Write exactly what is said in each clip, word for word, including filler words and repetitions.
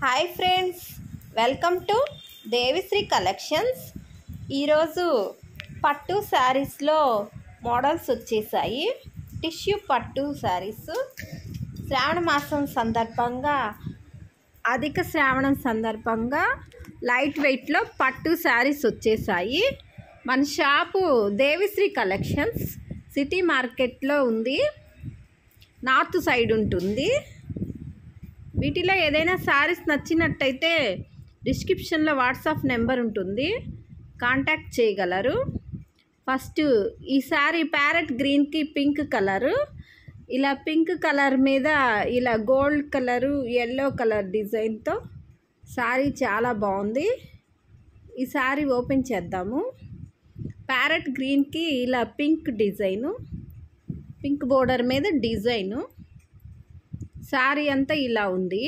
Hi friends, welcome to Devisri collections. ఈరోజు పట్టు శారీస్లో మోడల్స్ వచ్చేసాయి. టిష్యూ పట్టు శారీస్ శ్రావణ మాసం సందర్భంగా, అధిక శ్రావణం సందర్భంగా లైట్ వెయిట్లో పట్టు శారీస్ వచ్చేసాయి. మన షాపు దేవిశ్రీ కలెక్షన్స్ సిటీ మార్కెట్లో ఉంది, నార్త్ సైడ్ ఉంటుంది. వీటిలో ఏదైనా శారీస్ నచ్చినట్టయితే డిస్క్రిప్షన్లో వాట్సాప్ నెంబర్ ఉంటుంది, కాంటాక్ట్ చేయగలరు. ఫస్ట్ ఈ శారీ ప్యారెట్ గ్రీన్కి పింక్ కలరు, ఇలా పింక్ కలర్ మీద ఇలా గోల్డ్ కలరు ఎల్లో కలర్ డిజైన్తో శారీ చాలా బాగుంది. ఈ శారీ ఓపెన్ చేద్దాము. ప్యారెట్ గ్రీన్కి ఇలా పింక్ డిజైను, పింక్ బోర్డర్ మీద డిజైను. శారీ అంతా ఇలా ఉంది.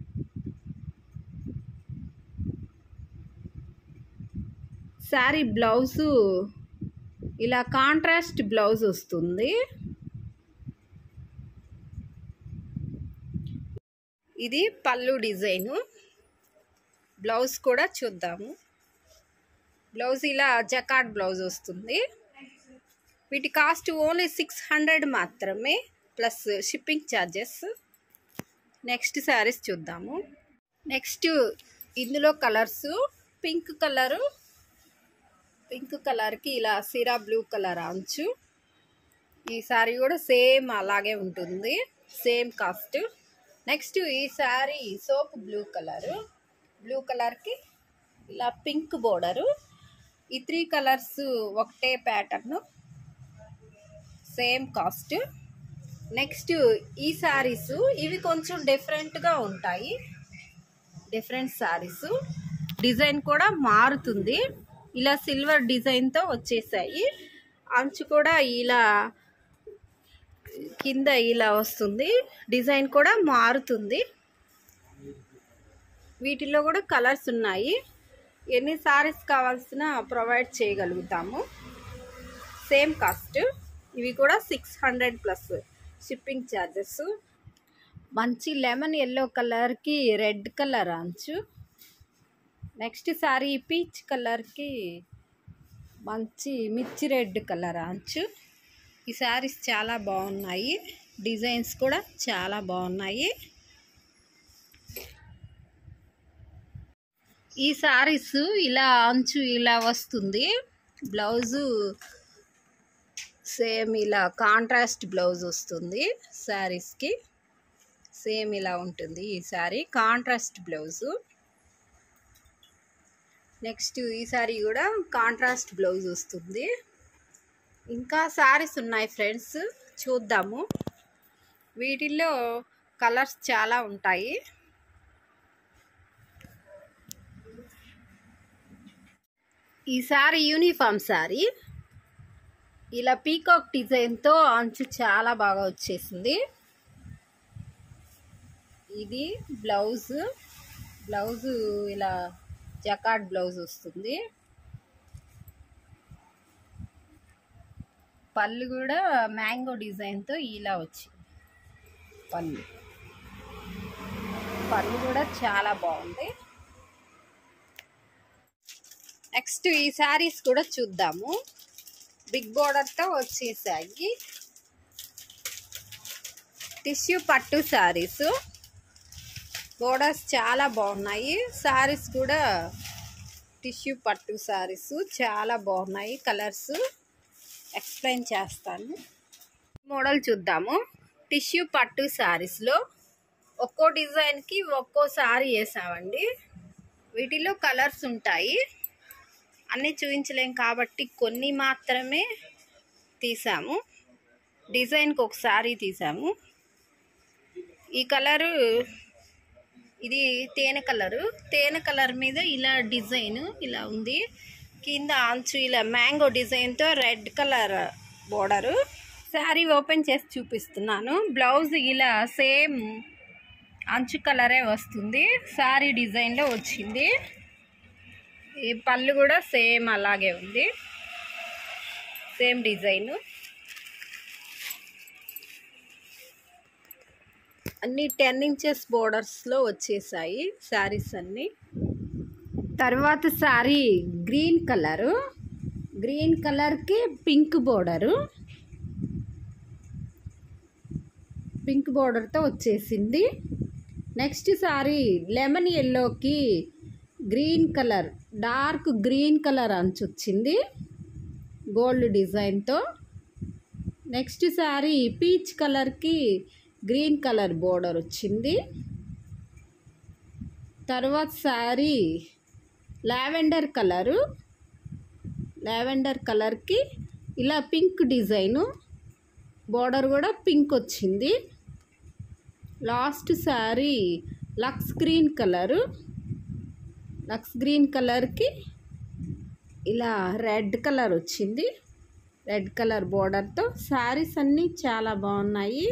శారీ బ్లౌజు ఇలా కాంట్రాస్ట్ బ్లౌజ్ వస్తుంది. ఇది పళ్ళు డిజైను. బ్లౌజ్ కూడా చూద్దాము. బ్లౌజ్ ఇలా జకాట్ బ్లౌజ్ వస్తుంది. వీటి కాస్ట్ ఓన్లీ సిక్స్ హండ్రెడ్ మాత్రమే, plus shipping charges. Next sarees చూద్దాము. నెక్స్ట్ ఇందులో కలర్స్ పింక్ కలరు, పింక్ కలర్కి ఇలా సిరా బ్లూ కలర్ అంచు. ఈ శారీ కూడా సేమ్ అలాగే ఉంటుంది, సేమ్ కాస్ట్. నెక్స్ట్ ఈ శారీ సోప్ బ్లూ కలరు, బ్లూ కలర్కి ఇలా పింక్ బోర్డరు. ఈ త్రీ కలర్స్ ఒకటే ప్యాటర్ను, సేమ్ కాస్ట్. నెక్స్ట్ ఈ శారీస్ ఇవి కొంచెం డిఫరెంట్గా ఉంటాయి. డిఫరెంట్ శారీస్, డిజైన్ కూడా మారుతుంది. ఇలా సిల్వర్ డిజైన్తో వచ్చేసాయి. అంచు కూడా ఇలా కింద ఇలా వస్తుంది, డిజైన్ కూడా మారుతుంది. వీటిలో కూడా కలర్స్ ఉన్నాయి. ఎన్ని శారీస్ కావాల్సిన ప్రొవైడ్ చేయగలుగుతాము. Same cost. ఇవి కూడా six hundred plus shipping charges. మంచి లెమన్ ఎల్లో కలర్కి రెడ్ కలర్ అంచు. నెక్స్ట్ శారీ పీచ్ కలర్కి మంచి మిర్చి రెడ్ కలర్ అంచు. ఈ శారీస్ చాలా బాగున్నాయి, డిజైన్స్ కూడా చాలా బాగున్నాయి. ఈ శారీస్ ఇలా అంచు ఇలా వస్తుంది. బ్లౌజు సేమ్ ఇలా కాంట్రాస్ట్ బ్లౌజ్ వస్తుంది. శారీస్కి సేమ్ ఇలా ఉంటుంది. ఈ శారీ కాంట్రాస్ట్ బ్లౌజు. నెక్స్ట్ ఈ శారీ కూడా కాంట్రాస్ట్ బ్లౌజ్ వస్తుంది. ఇంకా శారీస్ ఉన్నాయి ఫ్రెండ్స్, చూద్దాము. వీటిల్లో కలర్స్ చాలా ఉంటాయి. ఈ శారీ యూనిఫామ్ శారీ, ఇలా పీకాక్ డిజైన్తో అంచు చాలా బాగా వచ్చేసింది. ఇది బ్లౌజ్, బ్లౌజు ఇలా జకాట్ బ్లౌజ్ వస్తుంది. పళ్ళు కూడా మ్యాంగో డిజైన్తో ఇలా వచ్చింది. పళ్ళు పళ్ళు కూడా చాలా బాగుంది. నెక్స్ట్ ఈ శారీస్ కూడా చూద్దాము. బిగ్ బోర్డర్తో వచ్చేసాయి. టిష్యూ పట్టు శారీస్, బోర్డర్స్ చాలా బాగున్నాయి. శారీస్ కూడా టిష్యూ పట్టు శారీస్ చాలా బాగున్నాయి. కలర్స్ ఎక్స్ప్లెయిన్ చేస్తాను. మోడల్ చూద్దాము. టిష్యూ పట్టు శారీస్లో ఒక్కో డిజైన్కి ఒక్కో శారీ వేసామండి. వీటిలో కలర్స్ ఉంటాయి, అన్నీ చూపించలేం కాబట్టి కొన్ని మాత్రమే తీసాము. డిజైన్కి ఒక శారీ తీసాము. ఈ కలరు ఇది తేనె కలరు, తేనె కలర్ మీద ఇలా డిజైన్ ఇలా ఉంది. కింద అంచు ఇలా మ్యాంగో డిజైన్తో red colour border. Saree open చేసి చూపిస్తున్నాను. బ్లౌజ్ ఇలా సేమ్ అంచు కలరే వస్తుంది, శారీ డిజైన్లో వచ్చింది. ఈ పళ్ళు కూడా సేమ్ అలాగే ఉంది, సేమ్ డిజైను. అన్ని టెన్ ఇంచెస్ బోర్డర్స్లో వచ్చేసాయి శారీస్ అన్నీ. తర్వాత శారీ గ్రీన్ కలరు, గ్రీన్ కలర్కి పింక్ బోర్డరు, పింక్ బోర్డర్తో వచ్చేసింది. నెక్స్ట్ శారీ లెమన్ ఎల్లోకి green colour, dark green colour అంచు వచ్చింది గోల్డ్ డిజైన్తో. నెక్స్ట్ శారీ పీచ్ కలర్కి గ్రీన్ కలర్ బోర్డర్ వచ్చింది. తర్వాత శారీ లావెండర్ కలరు, లావెండర్ కలర్కి ఇలా పింక్ డిజైను, బోర్డర్ కూడా పింక్ వచ్చింది. లాస్ట్ శారీ లక్స్ గ్రీన్ కలరు, లక్స్ గ్రీన్ కలర్కి ఇలా రెడ్ కలర్ వచ్చింది, రెడ్ కలర్ బోర్డర్తో. శారీస్ అన్నీ చాలా బాగున్నాయి.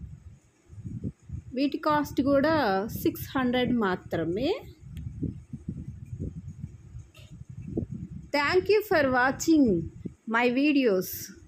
వీటి కాస్ట్ కూడా సిక్స్ హండ్రెడ్ మాత్రమే. Thank you for watching my videos.